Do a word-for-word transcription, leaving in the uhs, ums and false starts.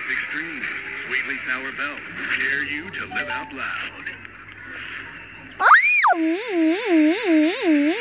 its extremes. Sweetly sour bells dare you to live out loud.